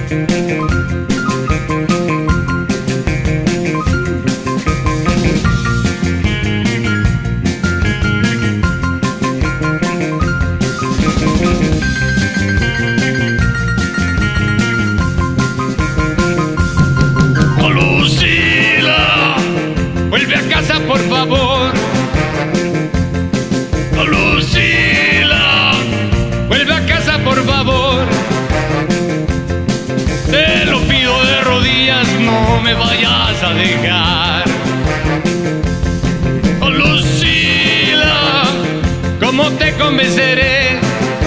Por favor, oh, Lucila, vuelve a casa por favor. Te lo pido de rodillas, no me vayas a dejar. Oh, Lucila, ¿cómo te convenceré?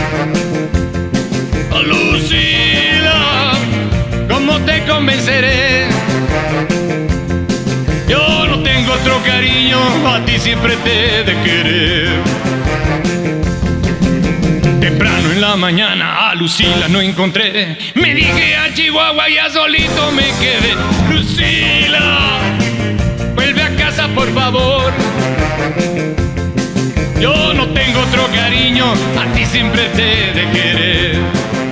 Oh, Lucila, ¿cómo te convenceré? Yo no tengo otro cariño, a ti siempre te he de querer. Temprano en la mañana a Lucila no encontré. Me dije a Chihuahua y ya solito me quedé. Lucila, vuelve a casa por favor. Yo no tengo otro cariño, a ti siempre te he de querer.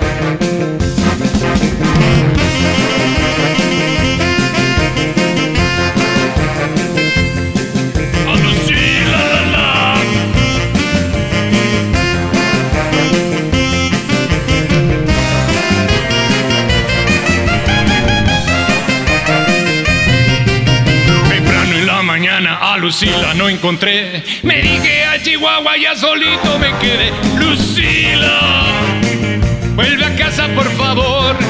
A Lucila no encontré. Me dije a Chihuahua ya solito me quedé. Lucila, vuelve a casa por favor.